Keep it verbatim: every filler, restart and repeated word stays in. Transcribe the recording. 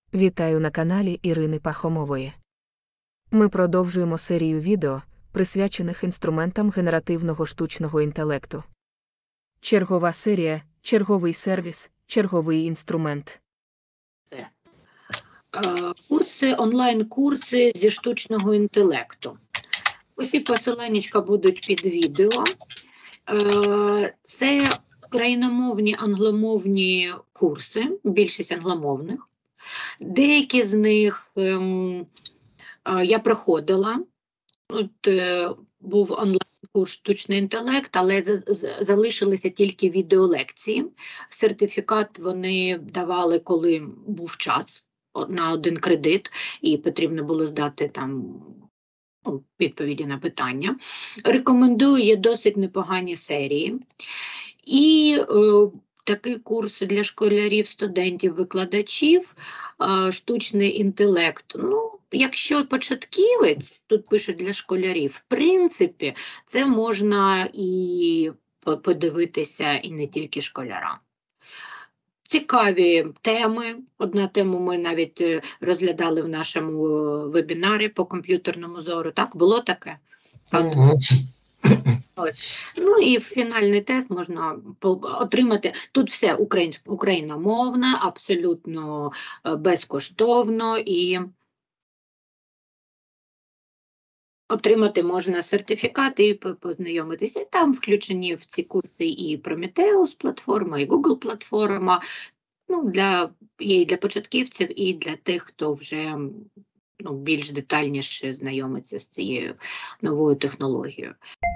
Вітаю на каналі Ірини Пахомової. Ми продовжуємо серію відео, присвячених інструментам генеративного штучного інтелекту. Чергова серія, черговий сервіс, черговий інструмент. Курси, онлайн-курси зі штучного інтелекту. Усі посиланнячка будуть під відео. Це україномовні, англомовні курси, більшість англомовних. Деякі з них ем, я проходила. От, е, був онлайн-курс штучний інтелект, але за, за, залишилися тільки відеолекції. Сертифікат вони давали, коли був час, на один кредит, і потрібно було здати там ну, відповіді на питання. Рекомендую, є досить непогані серії. І е, такий курс для школярів, студентів, викладачів, е, штучний інтелект. Ну, якщо початківець, тут пишуть для школярів, в принципі, це можна і подивитися і не тільки школярам. Цікаві теми. Одну тему ми навіть розглядали в нашому вебінарі по комп'ютерному зору. Так, було таке? Угу. Ну і фінальний тест можна отримати. Тут все україномовне, абсолютно безкоштовно, і отримати можна сертифікати і познайомитися. Там включені в ці курси і Prometheus платформа, і Google платформа. Ну, для, є і для початківців, і для тих, хто вже ну, більш детальніше знайомиться з цією новою технологією.